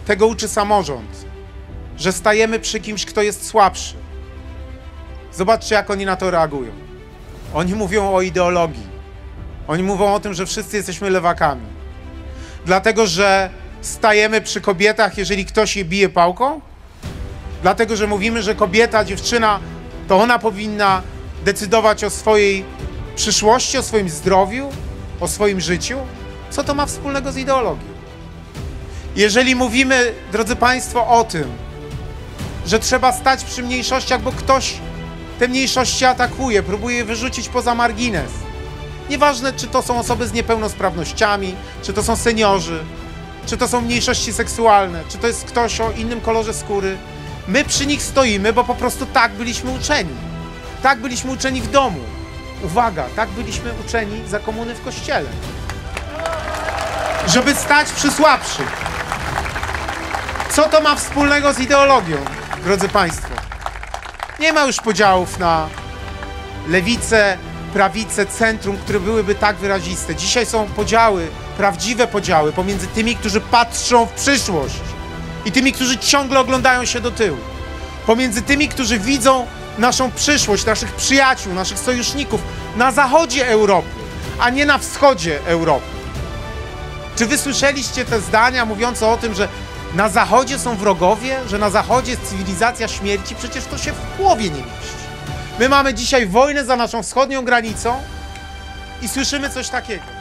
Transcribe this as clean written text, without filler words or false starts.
Tego uczy samorząd, że stajemy przy kimś, kto jest słabszy. Zobaczcie, jak oni na to reagują. Oni mówią o ideologii. Oni mówią o tym, że wszyscy jesteśmy lewakami. Dlatego, że stajemy przy kobietach, jeżeli ktoś je bije pałką? Dlatego, że mówimy, że kobieta, dziewczyna, to ona powinna decydować o swojej przyszłości, o swoim zdrowiu, o swoim życiu? Co to ma wspólnego z ideologią? Jeżeli mówimy, drodzy Państwo, o tym, że trzeba stać przy mniejszościach, bo ktoś te mniejszości atakuje, próbuje je wyrzucić poza margines. Nieważne, czy to są osoby z niepełnosprawnościami, czy to są seniorzy, czy to są mniejszości seksualne, czy to jest ktoś o innym kolorze skóry. My przy nich stoimy, bo po prostu tak byliśmy uczeni. Tak byliśmy uczeni w domu. Uwaga, tak byliśmy uczeni za komuny w kościele. Żeby stać przy słabszych. Co to ma wspólnego z ideologią, drodzy Państwo? Nie ma już podziałów na lewicę, prawicę, centrum, które byłyby tak wyraziste. Dzisiaj są podziały, prawdziwe podziały pomiędzy tymi, którzy patrzą w przyszłość i tymi, którzy ciągle oglądają się do tyłu. Pomiędzy tymi, którzy widzą naszą przyszłość, naszych przyjaciół, naszych sojuszników na zachodzie Europy, a nie na wschodzie Europy. Czy wy słyszeliście te zdania mówiące o tym, że na zachodzie są wrogowie, że na zachodzie jest cywilizacja śmierci? Przecież to się w głowie nie mieści. My mamy dzisiaj wojnę za naszą wschodnią granicą i słyszymy coś takiego.